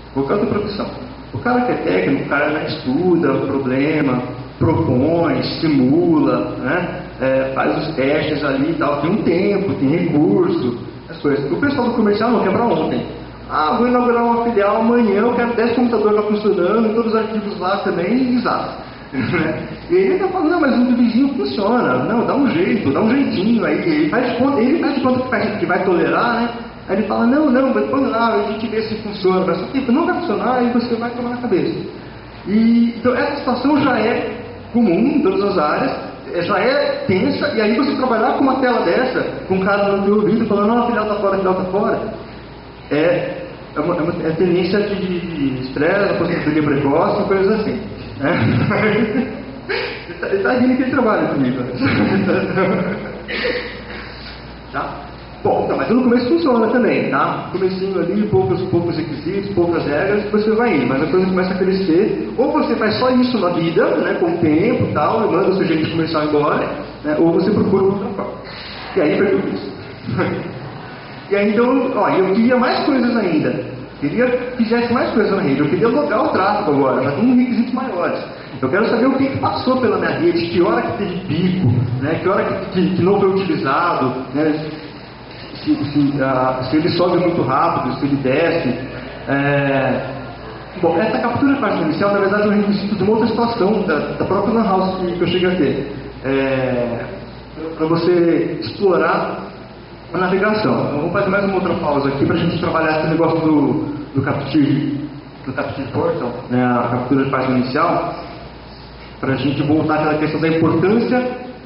qualquer outra profissão. O cara que é técnico, o cara estuda o problema, propõe, simula, né? Faz os testes ali e tal, tem um tempo, tem recurso, as coisas. O pessoal do comercial não quer para ontem. Ah, vou inaugurar uma filial amanhã, eu quero 10 computadores lá funcionando, todos os arquivos lá também, exato. E ele está falando, não, mas o do vizinho funciona, não, dá um jeito, dá um jeitinho aí, ele faz de conta que vai tolerar, né? Aí ele fala, não, mas põe lá, a gente vê se funciona, mas tipo, não vai funcionar e você vai tomar na cabeça. Então essa situação já é comum em todas as áreas, já é tensa, e aí você trabalhar com uma tela dessa, com um cara no teu ouvido falando, não, a filial tá fora, é tendência de estresse, aposentadoria precoce, coisas assim. Ele está rindo que ele trabalha comigo. Tá? Bom, então, mas no começo funciona também, tá? No comecinho ali, poucos requisitos, poucas regras, você vai indo, mas a coisa começa a crescer, ou você faz só isso na vida, né, com o tempo e tal, e manda o seu gerente comercial embora, né, ou você procura outra forma. E aí foi tudo isso. E aí então, ó, eu queria mais coisas ainda. Queria que fizesse mais coisas na rede. Eu queria logar o tráfego agora, mas com requisitos maiores. Eu quero saber o que passou pela minha rede, que hora que teve pico, né, que hora que não foi utilizado, né, se ele sobe muito rápido, se ele desce. Bom, essa captura de página inicial, na verdade, é um requisito de uma outra situação, da própria Lan House que eu cheguei a ter. Para você explorar a navegação. Então, vamos fazer mais uma outra pausa aqui para a gente trabalhar esse negócio do Captive Portal, né, a captura de página inicial, para a gente voltar àquela questão da importância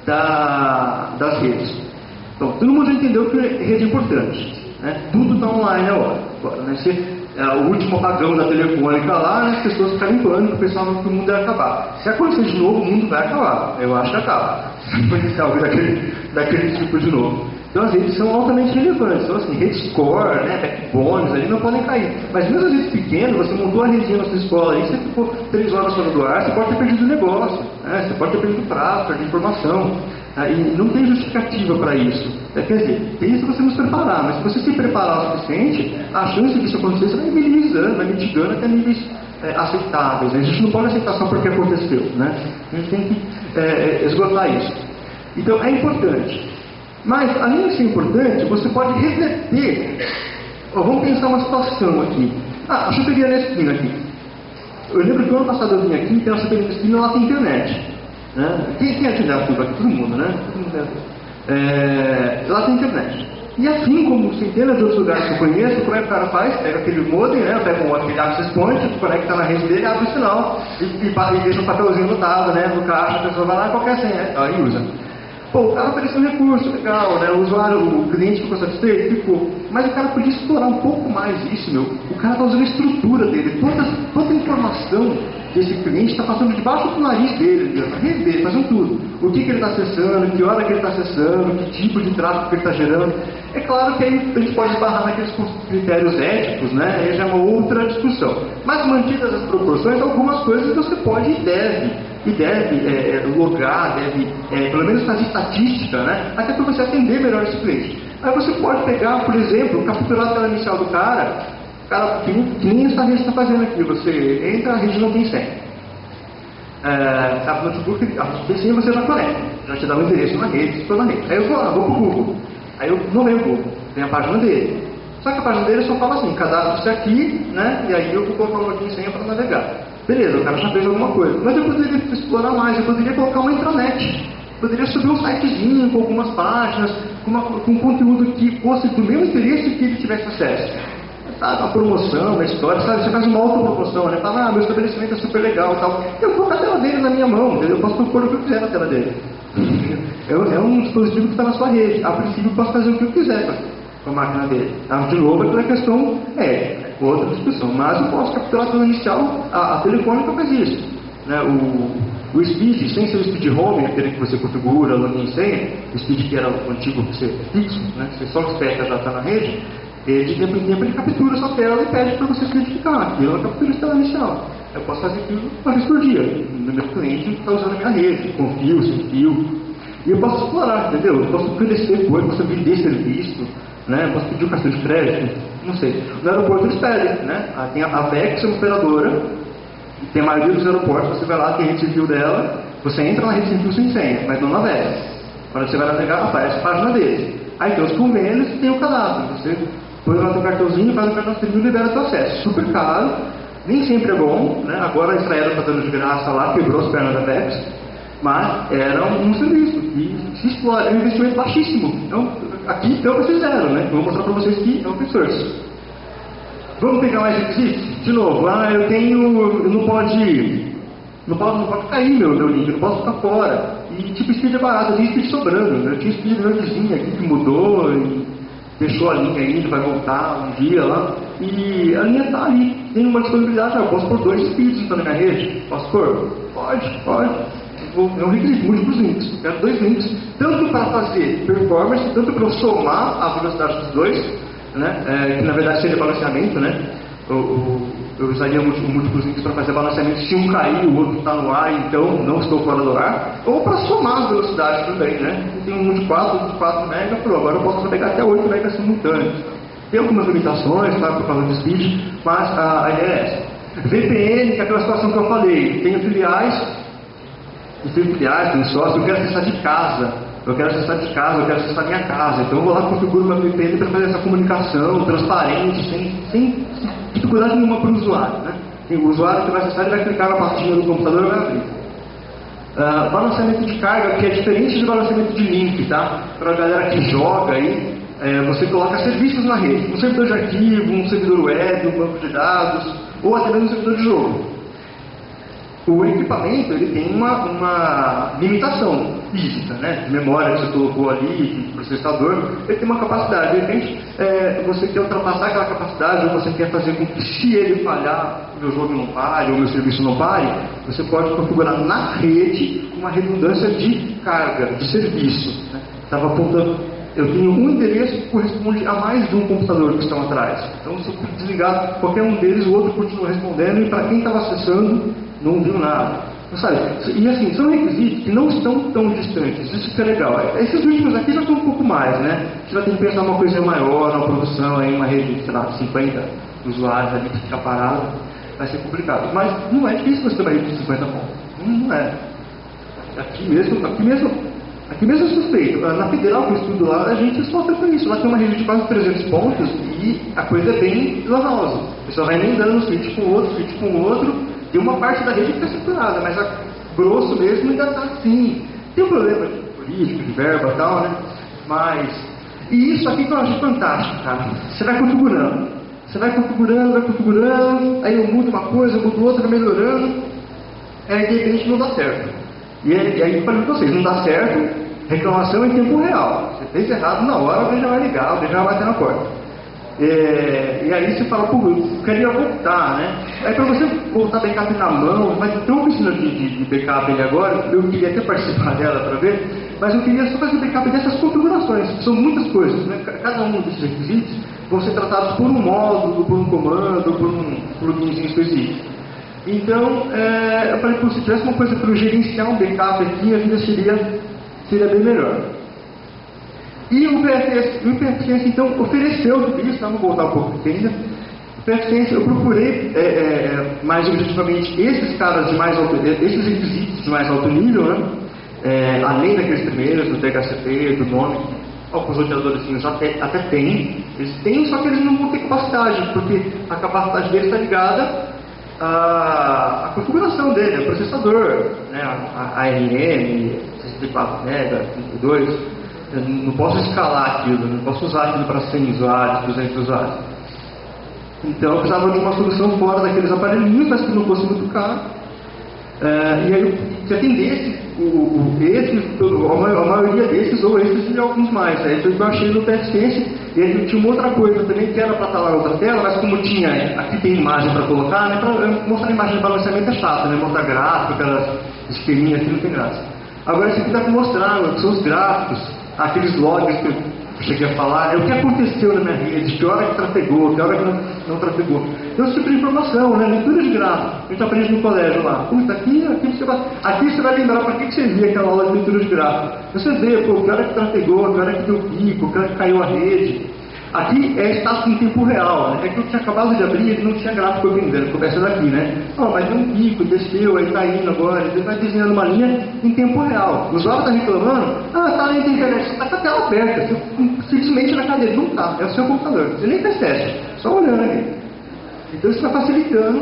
das redes. Então, todo mundo já entendeu que rede é importante, né? Tudo está online agora, né? O último apagão da telefônica lá, né, as pessoas ficaram em pânico, pensavam que o mundo ia acabar. Se acontecer de novo, o mundo vai acabar. Eu acho que acaba. Se acontecer algo daquele tipo de novo. Então as redes são altamente relevantes. Então assim, rede core, né, backbones ali não podem cair. Mas mesmo as redes pequenas, você montou a redinha na sua escola, aí você ficou 3 horas fora do ar, você pode ter perdido o negócio, né, você pode ter perdido o prazo, perdido informação. E não tem justificativa para isso. Quer dizer, tem se você não se preparar, mas se você se preparar o suficiente, a chance de isso acontecer você vai minimizando, vai mitigando até níveis aceitáveis. A gente não pode aceitar só porque aconteceu, né? A gente tem que esgotar isso. Então é importante. Mas, além de ser importante, você pode reverter. Vamos pensar uma situação aqui. A chuperia Nestlé aqui. Eu lembro que o ano passado eu vim aqui, tem uma chuperia Nestlé, lá tem internet. Né? Quem é de Nestlé aqui? Todo mundo, né? Todo mundo lá tem internet. E assim como centenas de outros lugares que eu conheço, como é que o cara faz? Pega aquele modem, né? Pega aquele access point, conecta na rede dele, abre o sinal e deixa um papelzinho anotado, né? No caixa, a pessoa vai lá, qualquer senha, aí usa. Pô, o cara ofereceu um recurso, legal, né? O usuário, o cliente ficou satisfeito, ficou. Mas o cara podia explorar um pouco mais isso, meu. O cara está usando a estrutura dele, toda a informação desse cliente está passando debaixo do nariz dele, na rede dele, fazendo tudo. O que ele está acessando, que hora que ele está acessando, que tipo de tráfego que ele está gerando. É claro que aí a gente pode esbarrar naqueles critérios éticos, né? Aí já é uma outra discussão. Mas mantidas as proporções, algumas coisas você pode e deve logar, pelo menos fazer estatística, né? Até para você atender melhor esse cliente. Aí você pode pegar, por exemplo, capturar a tela inicial do cara, que nem essa rede está fazendo aqui. Você entra, a rede não tem senha. No notebook, tem senha, você já conecta. Já te dá um endereço na rede, estou na rede. Aí eu vou pro Google. Aí eu não leio o Google, tem a página dele. Só que a página dele só fala assim, cadastre-se aqui, né? E aí eu vou colocar o login e senha para navegar. Beleza, o cara já fez alguma coisa. Mas eu poderia explorar mais, eu poderia colocar uma intranet. Poderia subir um sitezinho com algumas páginas, com conteúdo que fosse do meu interesse que ele tivesse acesso. Sabe, uma promoção, uma história, sabe? Você faz uma autopromoção, né? Fala, meu estabelecimento é super legal e tal. Eu vou colocar a tela dele na minha mão, entendeu? Eu posso propor o que eu quiser na tela dele. É um dispositivo que está na sua rede. A princípio, eu posso fazer o que eu quiser com a máquina dele. De novo, aquela questão outra discussão. Mas eu posso capturar a tela inicial, a telefônica faz isso. Né? O speed, sem ser o speed home, aquele que você configura, login e senha, o speed que era o antigo que você fixo, né? Você só espera já está na rede, de tempo em tempo ele captura a sua tela e pede para você se identificar. Aquilo é uma captura de tela inicial. Eu posso fazer aquilo uma vez por dia. O meu cliente está usando a minha rede, com fio, sem fio. E eu posso explorar, entendeu? Eu posso oferecer coisa, posso vender serviço, né? Eu posso pedir um cartão de crédito, Não sei. No aeroporto eles pedem, né? Tem a VEX, é uma operadora, tem a maioria dos aeroportos, você vai lá, tem a rede sem fio dela, você entra na rede sem fio sem senha, mas não na VEX. Quando você vai navegar, aparece a página deles. Aí tem os convênios e tem o cadastro. Você põe lá seu cartãozinho, faz o cadastro e libera seu acesso. Super caro, nem sempre é bom, né? Agora a Israel está dando de graça lá, quebrou as pernas da VEX, mas era um serviço que se explora, é um investimento baixíssimo. Então, aqui então vai ser zero, né? Vou mostrar para vocês que é open source. Vamos pegar mais requisitos? De novo, eu não pode cair meu link, eu não posso ficar fora. E tipo, speed é barato, eu tenho speed sobrando. Eu tinha speed grandzinha aqui que mudou e deixou a linha ainda, vai voltar um dia lá. E a linha está ali, tem uma disponibilidade, eu posso pôr 2 speeds então na minha rede. Posso pôr? Pode. É um requisito, múltiplos links. Eu quero 2 links, tanto para fazer performance, tanto para eu somar a velocidade dos dois, né? Que na verdade seria balanceamento, né? Eu usaria múltiplos links para fazer balanceamento. Se um cair, o outro está no ar, então não estou fora do ar. Ou para somar as velocidades também, né? Tem um de 4 MB, agora eu posso pegar até 8 MB simultâneos. Tem algumas limitações, claro, por causa do speed, mas a ideia é essa. VPN, que é aquela situação que eu falei, tenho filiais, tenho sócio, eu quero acessar de casa, eu quero acessar minha casa, então eu vou lá e configuro uma VPN para fazer essa comunicação transparente, sem dificuldade nenhuma para o usuário, né? O usuário que vai acessar, ele vai clicar na pastinha do computador e vai abrir. Balanceamento de carga, que é diferente de balanceamento de link, tá? Para a galera que joga aí, você coloca serviços na rede, um servidor de arquivo, um servidor web, um banco de dados, ou até mesmo um servidor de jogo. O equipamento ele tem uma limitação física, né? De memória que você colocou ali, de processador, ele tem uma capacidade. De repente, você quer ultrapassar aquela capacidade, ou você quer fazer com que, se ele falhar, o meu jogo não pare, ou o meu serviço não pare, você pode configurar na rede uma redundância de carga, de serviço. Né? Estava apontando, eu tenho um endereço que corresponde a mais de um computador que estão atrás. Então, se eu desligar qualquer um deles, o outro continua respondendo, e para quem estava acessando, não viu nada. Não sabe? E assim, são requisitos que não estão tão distantes. Isso que é legal. Esses últimos aqui já estão um pouco mais, né? Você vai ter que pensar uma coisa maior, uma produção, aí, uma rede de, sei lá, 50 usuários ali que fica parado. Vai ser complicado. Mas não é difícil você ter uma rede de 50 pontos. Não é. Aqui mesmo é suspeito. Na Federal, que eu estudo lá, a gente sofre com isso. Lá tem uma rede de quase 300 pontos e a coisa é bem lanosa. O pessoal vai emendando um switch com o outro, tem uma parte da rede que está saturada, mas a grosso mesmo ainda está assim. Tem um problema de político, de verba e tal, né? Mas... E isso aqui que eu acho fantástico, cara. Você vai configurando, aí eu mudo uma coisa, eu mudo outra, melhorando, aí de repente não dá certo. E aí eu falei para vocês, não dá certo, reclamação em tempo real. Você fez errado na hora, alguém já vai ligar, alguém já vai bater na porta. E aí você fala, pô, eu queria voltar, né? Aí para você voltar backup na mão, mas tem uma oficina de backup ali agora, eu queria até participar dela para ver, mas eu queria só fazer backup dessas configurações, que são muitas coisas, né? Cada um desses requisitos vão ser tratados por um módulo, por um comando, por um pluginzinho específico. Então, eu falei, pô, se tivesse uma coisa para eu gerenciar um backup aqui, a vida seria bem melhor. E o PFSense, então, ofereceu tudo isso, vamos voltar um pouco ainda. O PFSense, eu procurei mais objetivamente esses requisitos de mais alto nível, né? Além daqueles primeiros, do DHCP, do nome, alguns roteadores até têm. Eles têm, só que eles não vão ter capacidade, porque a capacidade deles está ligada à configuração dele, ao processador, né? A ARM, 64 MB, 32. Eu não posso escalar aquilo, não posso usar aquilo para 100 usuários, 200 usuários. Então eu precisava de uma solução fora daqueles aparelhinhos, mas que não fosse muito caro. E aí que atendesse a maioria desses, ou esses e alguns mais. Aí eu achei no PFSense, e aí tinha uma outra coisa também, que era para estar lá na outra tela, mas como tinha, aqui tem imagem para colocar, né, para mostrar a imagem de balanceamento é chato, né, mostrar gráfico, aquelas esqueminhas aqui não tem graça. Agora esse aqui dá para mostrar, que são os gráficos, aqueles logs que eu cheguei a falar, o que aconteceu na minha rede, que hora que trafegou, que hora que não trafegou. Então esse tipo de informação, né? Leitura de gráfico, a gente aprende no colégio lá. Puta, aqui você vai lembrar para que você via aquela aula de leitura de gráfico. Você vê, pô, que hora que trafegou, que hora que deu pico, que hora que caiu a rede. Aqui é status em tempo real, né? É que eu tinha acabado de abrir, ele não tinha gráfico abrindo, ele começa daqui, né? Ó, mas tem um pico, desceu, aí tá indo agora, ele vai desenhando uma linha em tempo real. O usuário tá reclamando, tá na internet, você tá com a tela aberta, você simplesmente na cadeira, não tá, é o seu computador, você nem percebe, só olhando aqui. Então isso está facilitando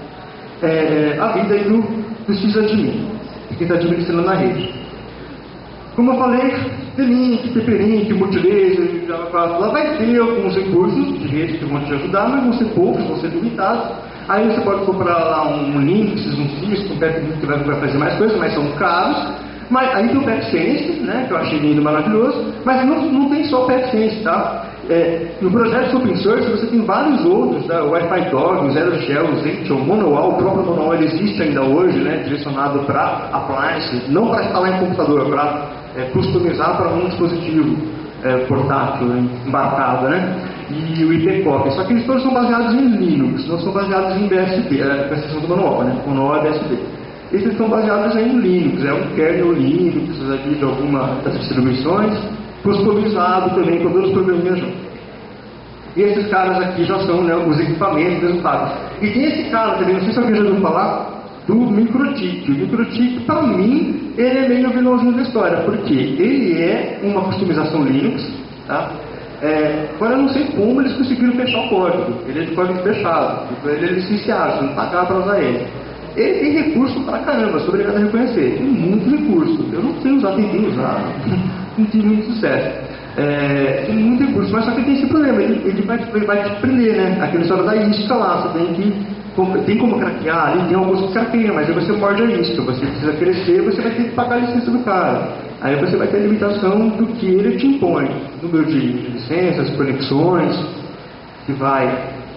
a vida aí do sysadmin, de quem está administrando na rede. Como eu falei, T-Link, TP-Link, Multilaser, Java 4, lá vai ter alguns recursos de rede que vão te ajudar, mas vão ser poucos, vão ser limitados. Aí você pode comprar lá um Linux, um Cisco, um PEP que vai fazer mais coisas, mas são caros. Mas aí tem o PepSense, né, que eu achei lindo, maravilhoso, mas não tem só o PepSense, tá? No projeto de Open Source você tem vários outros, tá? O Wi-Fi Dog, o Zero Shell, o Zention, o Manual, o próprio Manual ele existe ainda hoje, né, direcionado para appliance, não para instalar em computador, para customizar para um dispositivo portátil, embarcado, né? E o IPCOP, só que eles todos são baseados em Linux, não são baseados em BSD, com exceção do manual, né? O manual é BSD. Esses são baseados em Linux, é um kernel Linux de alguma das distribuições, customizado também com todos os programinhas juntos. E esses caras aqui já são, né, os equipamentos resultados. E tem esse cara também, não sei se alguém já ouviu falar, do MikroTik. O MikroTik, para mim, ele é meio vilãozinho da história, porque ele é uma customização Linux, tá? Agora eu não sei como eles conseguiram fechar o código. Ele é de código fechado, ele é licenciado, você não pagar para usar ele. Ele tem recurso pra caramba, sou obrigado a reconhecer. Tem muito recurso. Eu não sei usar, tentei usar, não tive muito sucesso. Tem muito recurso, mas só que tem esse problema, ele vai te prender, né? Aquela história da isca lá, você tem como craquear ali, tem alguns que craqueiam, mas aí você morde a isca, você precisa crescer, você vai ter que pagar a licença do cara. Aí você vai ter a limitação do que ele te impõe, número de licenças, conexões, que vai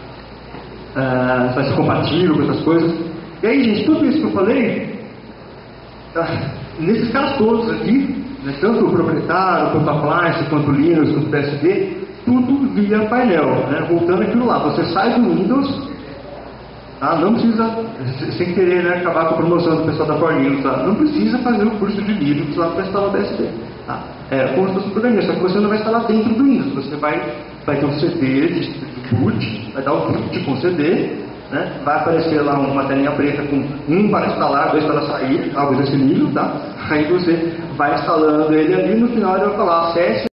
ser compatível com essas coisas. E aí, gente, tudo isso que eu falei, nesses casos todos aqui, né, tanto o proprietário, quanto a appliance, quanto o Linux, quanto o PSD, tudo via painel, né? Voltando aquilo lá, você sai do Windows, tá? Não precisa, sem querer, né, acabar com a promoção do pessoal da Forlinux, tá? Não precisa fazer o curso de Linux lá para instalar o PSD, tá? Como se fosse um programinha, só que você não vai instalar dentro do Windows, você vai ter um CD de boot, vai dar o boot com CD, né? Vai aparecer lá uma telinha preta com 1 para instalar, 2 para sair, algo desse nível, tá? Aí você vai instalando ele ali, no final ele vai falar acesse